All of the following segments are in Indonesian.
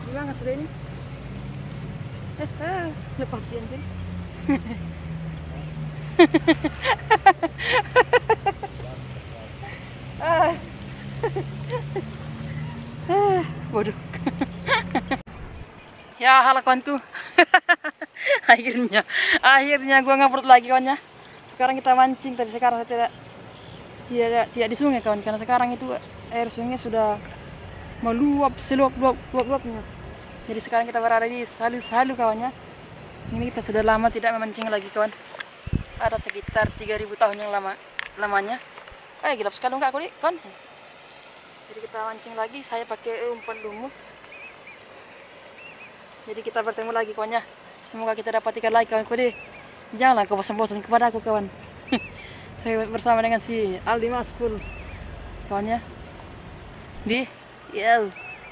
Gimana sudah ini? Lepas dia anjing. Bodoh. Ya halo kawanku. akhirnya gua ngupload lagi kawannya. Sekarang kita mancing, tapi sekarang saya tidak di sungai kawan, karena sekarang itu air sungai sudah meluap seluap-luapnya. Jadi sekarang kita berada di Salu-Salu kawannya. Ini kita sudah lama tidak memancing lagi kawan. Ada sekitar 3000 tahun yang lamanya. Gelap sekali enggak aku nih kawan. Jadi kita mancing lagi, saya pakai umpan lumut. Jadi kita bertemu lagi kawannya. Semoga kita dapat ikan lagi kawan kode. Janganlah kau bosan-bosan kepada aku kawan. Saya bersama dengan si Aldi Maskul kawannya di Yel.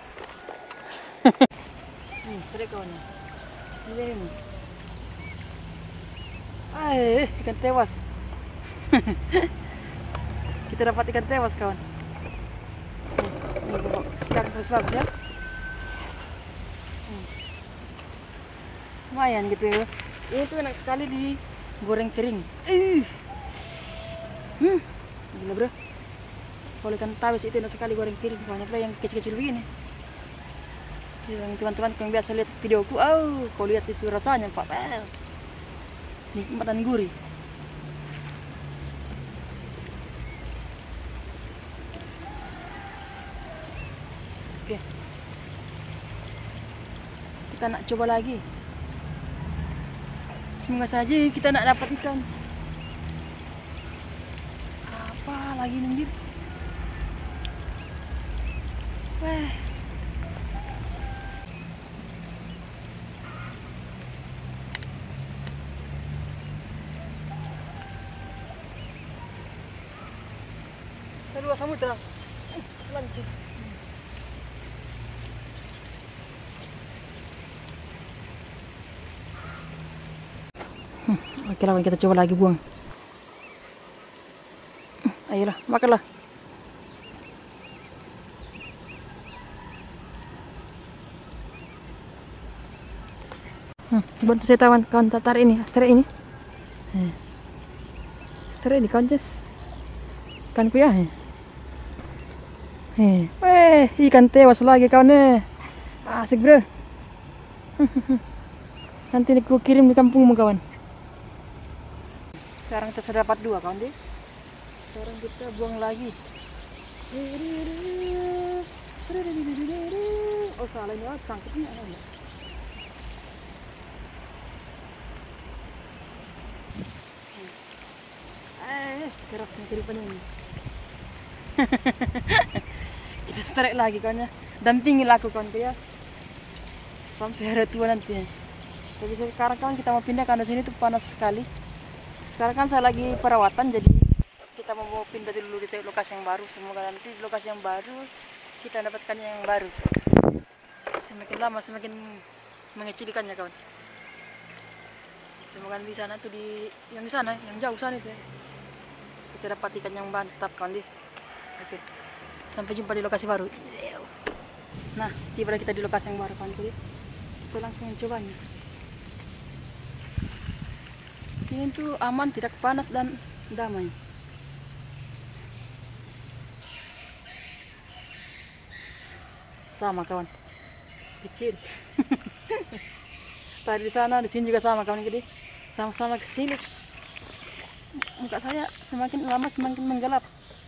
Sudah kawannya. Ini. Ikan tewas. Kita dapat ikan tewas kawan. Sekarang terus bagus ya. Lumayan gitu ya. Ini tuh enak sekali digoreng kering. Gila bro. Kalau ikan tawes itu enak sekali goreng kering. Banyak yang kecil-kecil begini. Yang teman-teman yang biasa lihat videoku, kau lihat itu rasanya Pak. Nikmat dan gurih. Oke. Kita nak coba lagi. Semoga saja kita nak dapat ikan. Apa lagi anjir? Seluas samudra. Lanjut. Oke lah, kita coba lagi buang. Ayolah, makanlah. Bantu saya kawan tatar ini, astra ini. Astra ini kawan Ces. Ikan kuya. Ikan tewas lagi kawan. Asik bro. Nanti aku kirim di kampungmu kawan. Sekarang kita sudah dapat 2 kawan deh. Sekarang kita buang lagi. Oh salah ini, sangkutnya ada. Kerasnya keripan ini. Kita strike lagi kawannya. Dampingi aku kawan ya. Sampai hari tua nanti. Tapi sekarang kan kita mau pindah karena sini tuh panas sekali. Sekarang kan saya lagi perawatan, jadi kita mau pindah dulu di lokasi yang baru. Semoga nanti di lokasi yang baru kita dapatkan yang baru. Semakin lama semakin mengecil ikannya kawan. Semoga di sana tuh yang jauh sana itu ya. Kita dapat ikan yang mantap kawan deh. Oke. Sampai jumpa di lokasi baru. Nah, tiba kita di lokasi yang baru kawan deh. Kita langsung mencobanya. Ini tuh aman, tidak panas dan damai. Sama kawan, kecil. Tadi di sana, di sini juga sama kawan, jadi sama-sama kesini. Muka saya semakin lama semakin menggelap.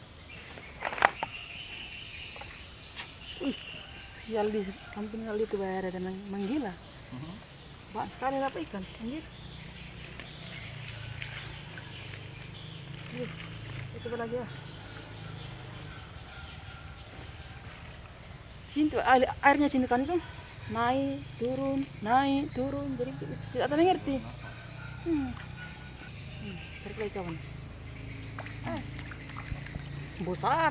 Sial di samping kali itu bayar dan menggila. Banyak sekali dapat ikan, anjir. Coba lagi ya. Sini tuh airnya sini kan tuh naik turun, jadi tidak tahu ngerti. Tarik lagi kawan. Besar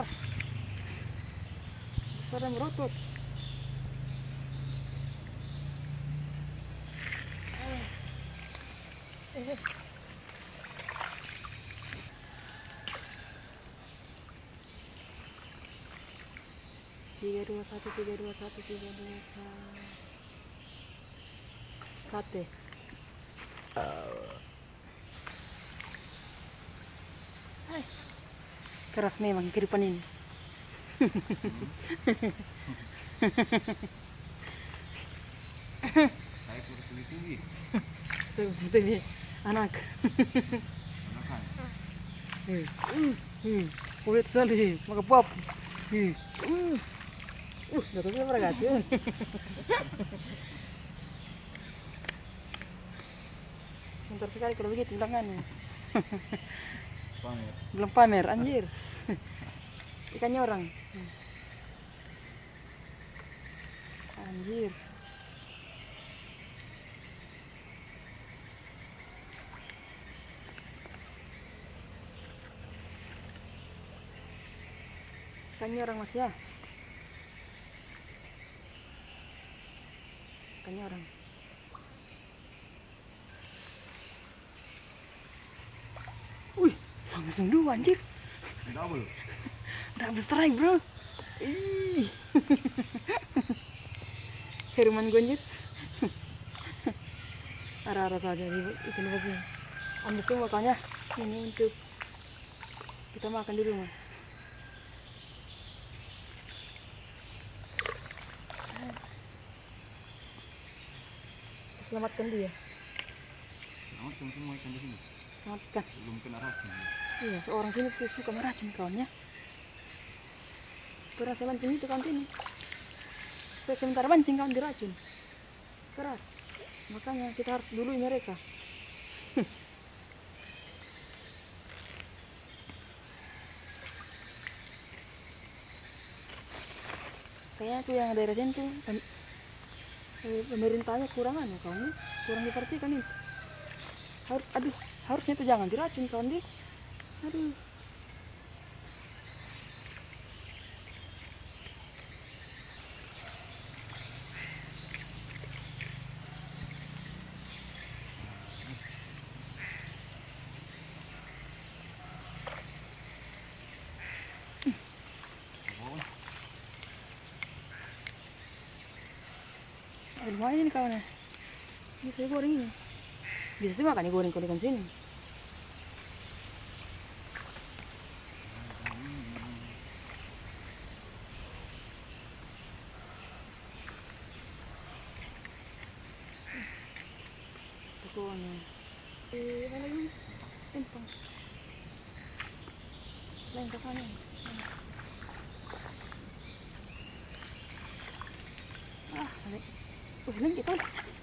dan berotot. Tiga dua satu. Sate. Hai. Keras memang kehidupan ini. Saya kurus lebih tinggi. Itu anak. Makan. Kulit sekali, maka pop. Datangnya beragam. Bentar sekali kalau begitu bilangannya. Pamer. Belum pamer, anjir. Ikannya orang. Anjir. Ikannya orang mas ya. Ikannya orang. Wih, langsung dua anjir. Double. Double strike bro. Ih. Herman gue anjir. Arah-arah saja ikan begini. Ambil semua makanya ini untuk kita makan di rumah. Selamatkan dia. Selamatkan semua ikan di sini. Selamatkan. Belum kena racun. Iya, seorang sini tuh suka meracun kawannya. Keras mancing itu kawan ini. Saya sementara mancing kawan diracun. Keras. Makanya kita harus dului mereka. Kayaknya tuh yang daerah sini tuh pemerintahnya kurang kawan, kurang diperhatikan itu. Harusnya itu jangan diracun kawan deh. Aduh. Lumayan ini kawan ya. Ini saya goreng ini. Bisa sih makan goreng ikan sini. Tukuannya. Apa lagi? Empang. Lain ke kanan. Balik. Lagi kan?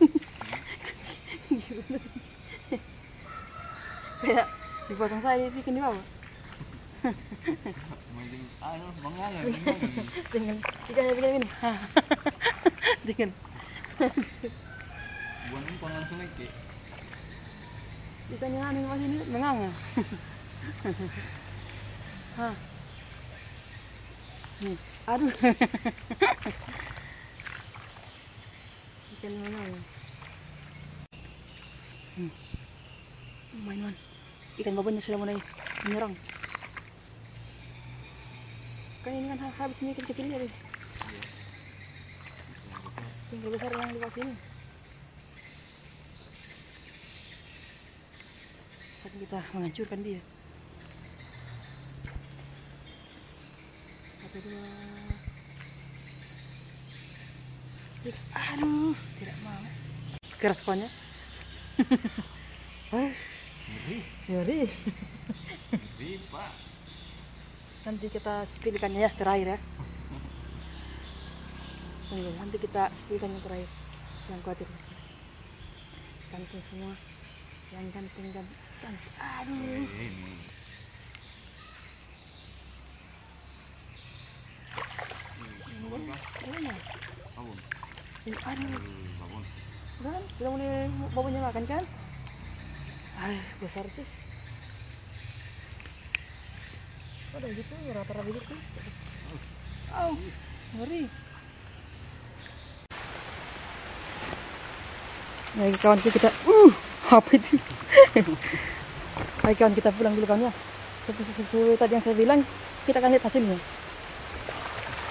Kayak dipotong saya bikin di bawah. Mancing mengangan. Dengan ikannya begini. Dengan Buang umpan langsung naik. ikannya aneh masih ini menganga. Hah. Nih, aduh. Ikan menganga. Main. Ikan babonnya sudah mulai menyerang. Kan ini kan habis ini ikan kecilnya deh. Tinggal besar yang di bawah sini. Saat kita menghancurkan dia. Satu dua. Aduh, tidak mau. Keras kawannya. Ngeri. Ngeri, Pak. Nanti kita spilkannya ya terakhir ya. Nanti kita spilkannya terakhir. Jangan khawatir. Ganteng semua. Yang ganteng dan cantik. Aduh. Babon. Aduh. Babon. Kan? Sudah mulai babonnya makan kan? Besar sih. Ada gitu ya rata-rata gitu. Oh, ngeri. Nah, kawan kita, apa itu? Ayo kawan kita pulang dulu kawan ya. Sesuai tadi yang saya bilang, kita akan lihat hasilnya.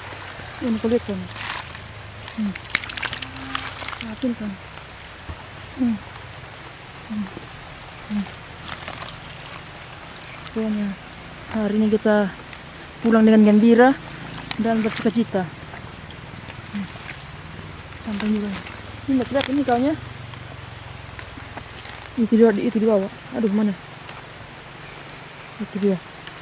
Ini kulit kan. Makin kan. Pokoknya hari ini kita pulang dengan gembira dan bersukacita. Sampai juga. Ini nggak lihat ini kaunya. Itu di bawah. Aduh, mana? Itu dia.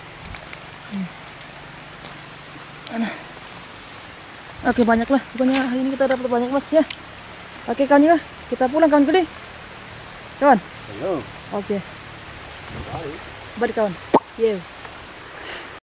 Mana? Oke, banyak lah. Pokoknya hari ini kita dapat banyak mas ya. Oke kawan ya, kita pulang kawan gede. Kawan. Halo. Oke. Balik kawan. Yeah.